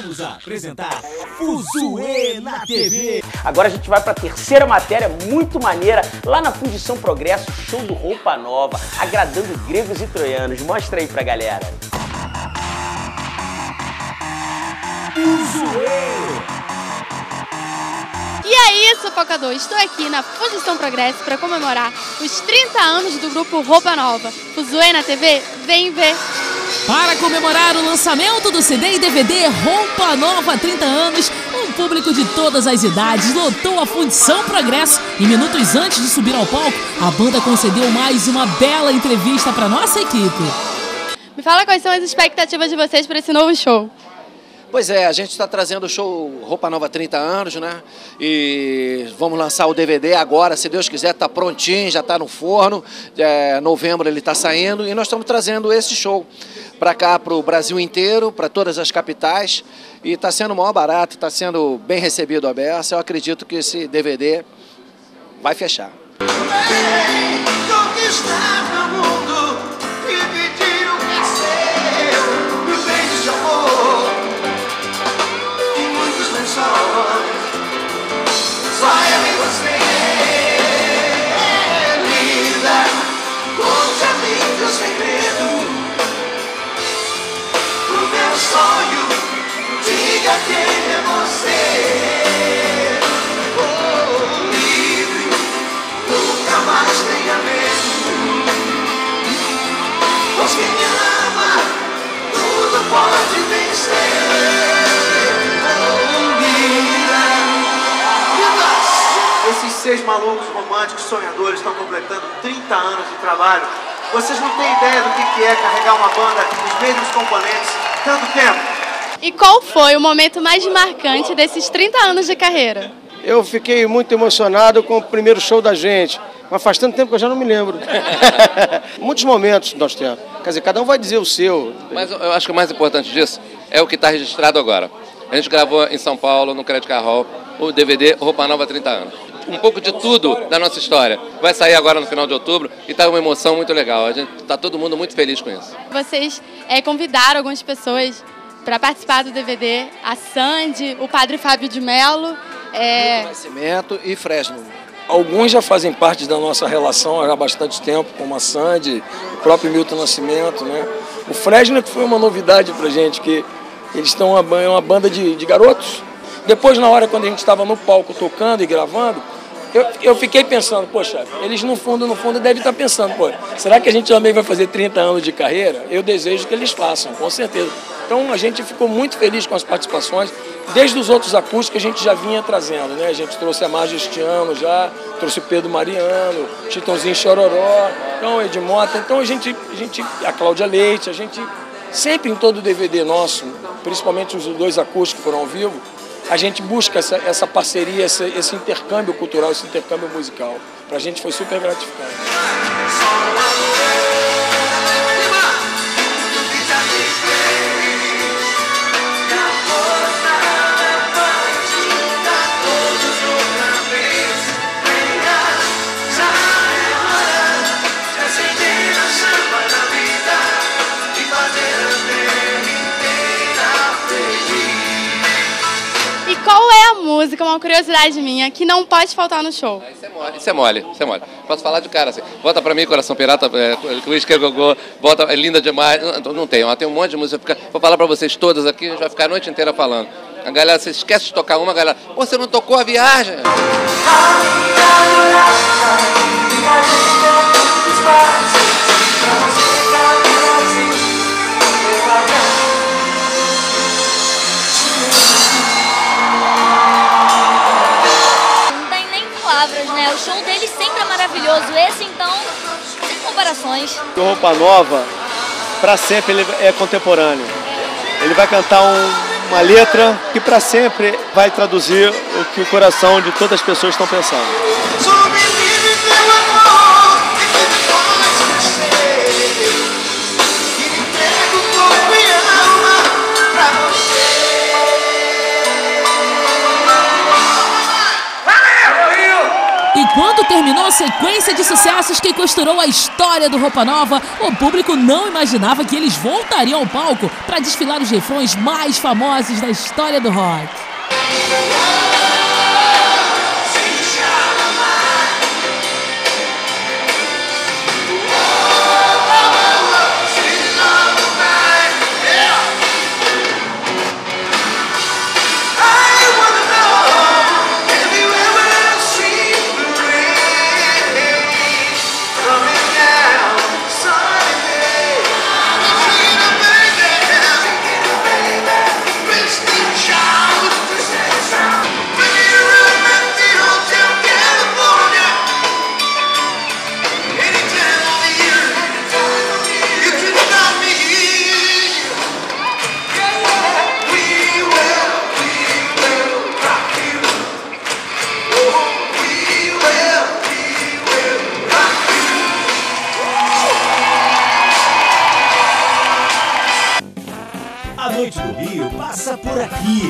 Voltamos a apresentar Fuzue na TV. Agora a gente vai para a terceira matéria muito maneira, lá na Fundição Progresso, show do Roupa Nova, agradando gregos e troianos. Mostra aí pra galera. Fuzue! E é isso, focador. Estou aqui na Fundição Progresso para comemorar os 30 anos do grupo Roupa Nova. Fuzue na TV, vem ver! Para comemorar o lançamento do CD e DVD Roupa Nova 30 anos, um público de todas as idades lotou a Fundição Progresso e minutos antes de subir ao palco, a banda concedeu mais uma bela entrevista para nossa equipe. Me fala quais são as expectativas de vocês para esse novo show. Pois é, a gente está trazendo o show Roupa Nova 30 anos, né? E vamos lançar o DVD agora, se Deus quiser, está prontinho, já está no forno. Novembro ele está saindo e nós estamos trazendo esse show para cá, para o Brasil inteiro, para todas as capitais. E está sendo o maior barato, está sendo bem recebido a beça. Eu acredito que esse DVD vai fechar. Esses 6 malucos românticos sonhadores estão completando 30 anos de trabalho. Vocês não têm ideia do que é carregar uma banda, os mesmos componentes, tanto tempo. E qual foi o momento mais marcante desses 30 anos de carreira? Eu fiquei muito emocionado com o primeiro show da gente, mas faz tanto tempo que eu já não me lembro. Muitos momentos nós temos. Quer dizer, cada um vai dizer o seu. Mas eu acho que o mais importante disso é o que está registrado agora. A gente gravou em São Paulo, no Credit Card Hall, o DVD Roupa Nova 30 anos. Um pouco de tudo da nossa história. Vai sair agora no final de outubro e está uma emoção muito legal. A gente está todo mundo muito feliz com isso. Vocês convidaram algumas pessoas para participar do DVD, a Sandy, o Padre Fábio de Mello, Nascimento e Fresno. Alguns já fazem parte da nossa relação há bastante tempo, como a Sandy, o próprio Milton Nascimento, né? O Fresno que foi uma novidade pra gente, que eles estão uma banda de garotos. Depois, na hora, quando a gente estava no palco tocando e gravando, eu fiquei pensando, poxa, eles no fundo devem estar pensando, pô, será que a gente também vai fazer 30 anos de carreira? Eu desejo que eles façam, com certeza. Então a gente ficou muito feliz com as participações, desde os outros acústicos que a gente já vinha trazendo, né? A gente trouxe a Margem este ano já, trouxe o Pedro Mariano, Chitãozinho Chororó, então Edmota, então a Cláudia Leite, a gente sempre em todo o DVD nosso, principalmente os 2 acústicos que foram ao vivo, a gente busca essa parceria, esse intercâmbio cultural, esse intercâmbio musical. Pra gente foi super gratificante. Qual é a música, uma curiosidade minha, que não pode faltar no show? Isso é mole. Posso falar de cara assim, volta pra mim, Coração Pirata, Luiz que Gogô, volta, é linda demais, não tem um monte de música, vou falar pra vocês todas aqui, a gente vai ficar a noite inteira falando. A galera, você esquece de tocar uma, a galera, pô, você não tocou a Viagem? Né? O show dele sempre é maravilhoso, esse então, sem comparações. O Roupa Nova, para sempre, ele é contemporâneo. Ele vai cantar uma letra que para sempre vai traduzir o que o coração de todas as pessoas estão pensando. E quando terminou uma sequência de sucessos que costurou a história do Roupa Nova, o público não imaginava que eles voltariam ao palco para desfilar os refrões mais famosos da história do rock. A noite do Rio passa por aqui.